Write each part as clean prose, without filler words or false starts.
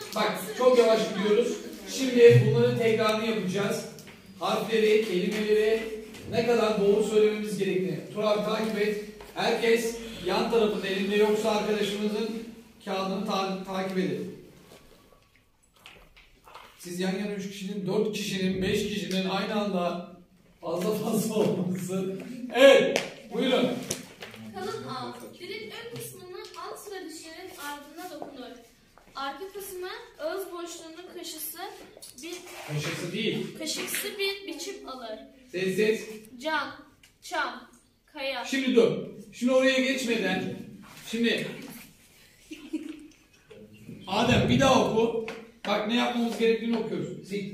Bak çok yavaş gidiyoruz. Şimdi bunların tekrarını yapacağız. Harfleri, kelimeleri ne kadar doğru söylememiz gerektiğini. Turan takip et. Herkes yan tarafın elinde yoksa arkadaşımızın kağıdını takip edin. Siz yan yana 3 kişinin, 4 kişinin, 5 kişinin aynı anda fazla olması. Evet, buyurun. Kalın A. Dilin ön kısmının alt sıra dişlerin ardına dokunur. Arka kısmı ağız boşluğunun kaşıksı bir biçim alır. Ses. Cam, çam, kaya. Şimdi dur. Şimdi oraya geçmeden. Şimdi Adem bir daha oku. Bak ne yapmamız gerektiğini okuyoruz.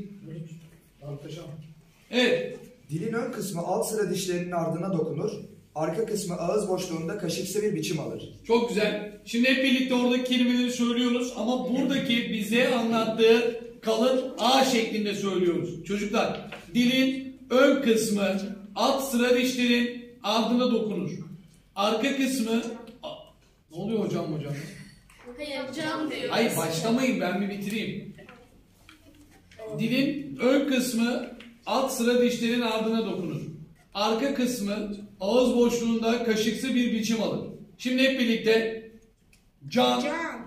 Evet. Dilin ön kısmı alt sıra dişlerinin ardına dokunur. Arka kısmı ağız boşluğunda kaşıksı bir biçim alır. Çok güzel. Şimdi hep birlikte oradaki kelimeleri söylüyoruz ama buradaki bize anlattığı kalın A şeklinde söylüyoruz. Çocuklar, dilin ön kısmı alt sıra dişlerin ardına dokunur. Arka kısmı... Ne oluyor hocam? Hayır, cam diyor. Hayır, başlamayın, ben bir bitireyim. Dilin ön kısmı alt sıra dişlerin ardına dokunur. Arka kısmı ağız boşluğunda kaşıksı bir biçim alır. Şimdi hep birlikte cam,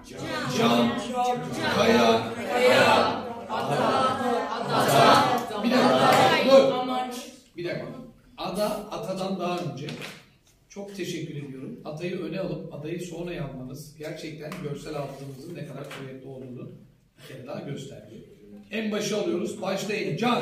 kaya, ata. Bir dakika. Ada, atadan daha önce. Çok teşekkür ediyorum. Atayı öne alıp adayı sonra yapmanız gerçekten görsel hafızamızın ne kadar kuvvetli olduğunu bir kere daha gösterdi. En başa alıyoruz. Başlayın. Cam,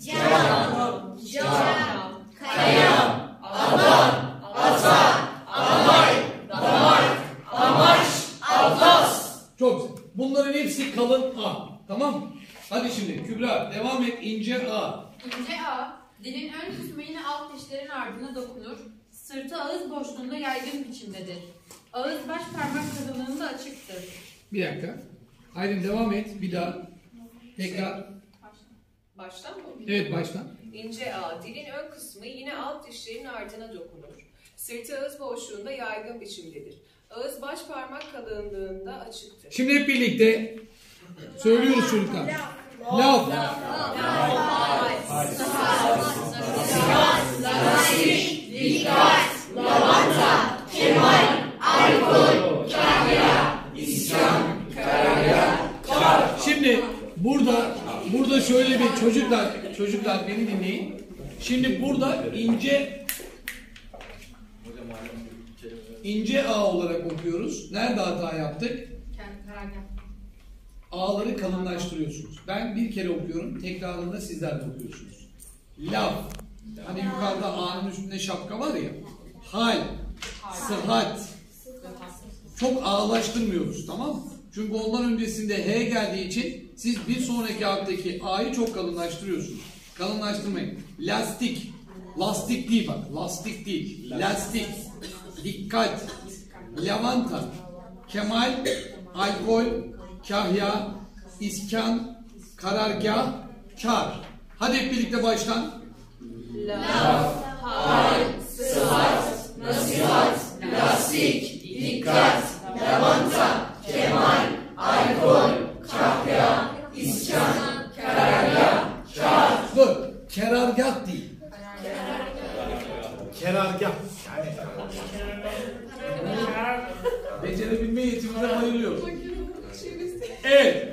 Kaya, aman, ata, amay, damar, amaç, atlas. Çok güzel. Bunların hepsi kalın A. Tamam mı? Hadi şimdi Kübra devam et. İnce A. İnce A, dilin ön kısmı yine alt dişlerin ardına dokunur. Sırtı ağız boşluğunda yaygın biçimdedir. Ağız baş parmak kalınlığında açıktır. Bir dakika. Haydi devam et. Bir daha. Tekrar. Baştan mı? Evet, baştan. İnce A, dilin ön kısmı yine alt dişlerin ardına dokunur. Sırtı ağız boşluğunda yaygın biçimdedir. Ağız baş parmak kalınlığında açıktır. Şimdi hep birlikte söylüyoruz çocuklar. Laf. dikkat, lavanta, kemal, alkol, kahya, isyan, karargah, kar. Şimdi burada şöyle bir çocuklar beni dinleyin. Şimdi burada ince A olarak okuyoruz. Nerede hata yaptık? A'ları kalınlaştırıyorsunuz. Ben bir kere okuyorum. Tekrarında sizler de okuyorsunuz. Laf. Hani yukarıda A'nın üstünde şapka var ya. Hal. Sıhhat. Çok ağlaştırmıyoruz, tamam mı? Çünkü ondan öncesinde H geldiği için siz bir sonraki harfteki A'yı çok kalınlaştırıyorsunuz. Kalınlaştırmayın. Lastik. Lastik değil bak. Lastik değil. Lastik. Dikkat. Lavanta. Kemal. Alkol. Kahya. İskan. Karargah. Kar. Hadi hep birlikte baştan. Laf, hal, sıhhat, nasihat, lastik, dikkat, lavanta, kemal, alkol, kahya, iskan, karargah, kar. Dur. Kerargah değil. Kerargah. Becerebilme yetimine bayılıyorum. Evet.